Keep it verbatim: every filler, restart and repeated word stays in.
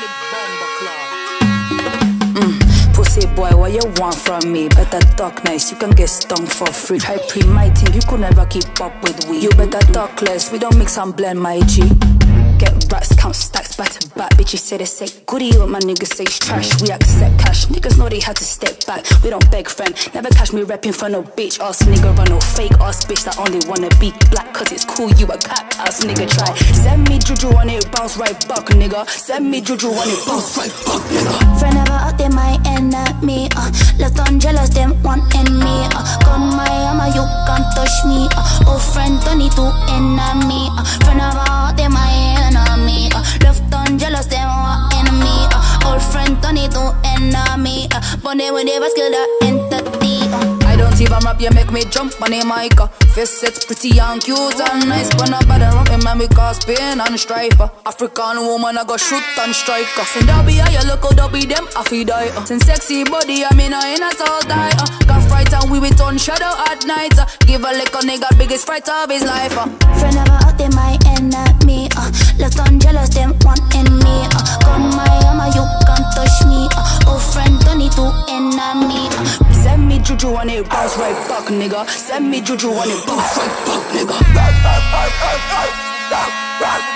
Mm, pussy boy, what you want from me? Better talk nice, you can get stung for free. Try pre my thing, you could never keep up with we. You better talk less, we don't mix and blend, my G. Get racks, count stacks back to back. Bitches say they say goodie, what my niggas say is trash. We accept cash, niggas know they had to step back. We don't beg friend, never catch me repping for no bitch ass nigga. Run no fake ass bitch that only wanna be black cause it's cool, you a cat ass nigga. Try send me juju on it, bounce right back nigga. Send me juju on it, bounce right back nigga. Friend never out there my enemy, uh. Left on jealous, them wanting me, uh. Gun my armor, you can't touch me, uh. Oh friend, don't need to enemy, uh. Friend never out there my enemy, uh. Left on jealous, them wanting me, uh. Old friend, don't need to enemy, uh. But they will never skill the entity, uh. I don't even rap, you make me jump on the mic, uh. Face it's pretty and cute and nice, but not bad rap, man, we cause pain and strife, uh. African woman, I go shoot and strike, uh. Send that be how you look out, be them, I feel die, uh. Send sexy body, I mean, I ain't a soul die, uh. Got fright and we with on shadow at night, uh. Give a lick a nigga biggest fright of his life, uh. Friend never out there my enemy, uh. Left on jealous, them wanting me, uh. Gun my armor, you can't touch me, uh. Oh friend, don't need to enemy, uh. Send me juju on it, bounce right back nigga. Send me juju on it, bounce right back nigga.